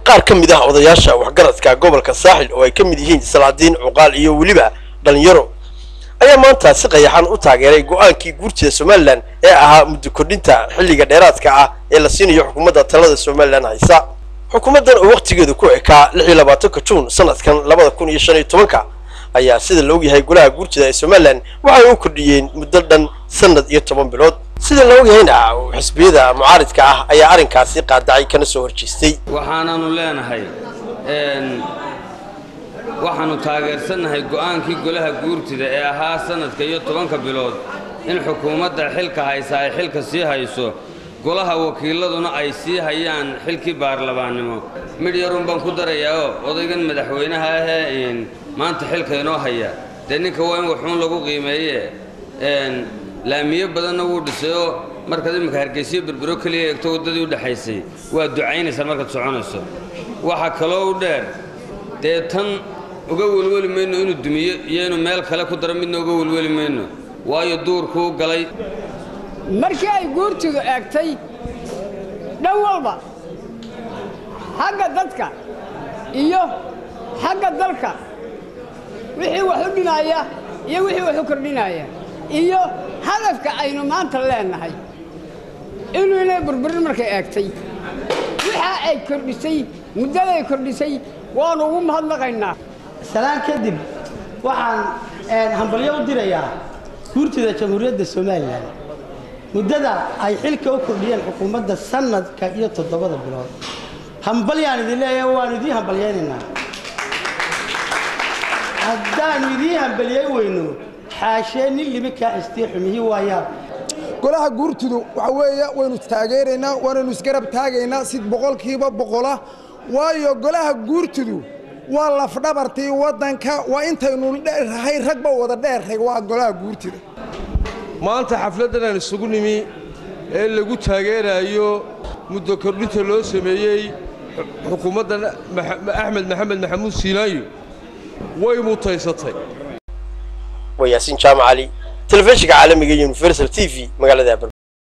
qaar ka mid ah odayaasha waxgaradka gobolka saaxil oo ay ka mid yihiin salaadiin cuqaal iyo waliba dhalinyaro ayaa maanta si qayaxan u taageeray go'aankii guurtida Soomaaliland ee ahaa muddo kordhinta xilliga dheeraadka ah ee la siinayo xukuumadda talada Soomaaliland haysa xukuumaddan oo waqtigeedu ku ekaa 26 Juun sanadkan 2015 ayaa sida loo yahay golaha guurtida ee Soomaaliland waxay u kordhiyeen muddo dhan sanad iyo 10 bilood sida loo yahayna xisbiyada mucaaridka ah ayaa arinkaasi qaadacay kana soo horjeestay waxaanu leenahay waxaanu taageersanahay go'aankii golaha guurtida ee ahaa sanadka iyo 10 bilood in xukuumadda xilka haysa ay xilka sii hayso golaha wakiiladuna ay sii hayaan xilkii baarlamaanimo midyarun baan ku darayaa odaygan madaxweynaha ah maanta xilka inoo haya ninka waa in wuxuun lagu qiimeeyay laamiye badanna wuu dhisayo marka imika Hargeysa berbero kaliya eegto wadadii u dhaxaysay waa ducaynaysa marka soconayso waxa kale oo dheer tan uga walwali mayno inuu dumiyo iyo inuu meel kale ku daro midna uga walwali mayno waayo duurku galay markii ay guurtidu eegtay dhan walba xagga dadka iyo xagga dalka wixii wax u dhinaya iyo wixii wax u kordhinaya iyo hadafka aynu maanta leenahay inuu inay burburin markay eegtay waxa ay kordhisay muddaday kordhisay waan ugu mahadnaqaynaa salaan kadib waxaan hambalyo u dirayaa guurtida jamhuuriyadda Soomaaliland muddada ay xilka u kordhiyeen xukuumadda sanadka iyo 7 bilood hambalyaan idin leeyahay waan idin hambalyeynaa haddaan idin hambalyeey weyno xaasheen libika istiixumihi waaya golaha guurtidu waxa weeye waynu taageeraynaa waanu isgarab taagaynaa sid boqolkiiba boqola waayo golaha guurtidu waa lafdhabartii wadanka waa intaynu dheerahay ragba wada dheeray waa golaha guurtida maanta xafladan aan isugu nimi ee lagu taageerayo muddo kordhinta loo sameeyay xukuumadda Axmed Maxamed Maxamuud Siilaayo way mutaysatay وياسين جامع علي تلفزيون عالمي Universal TV مقالة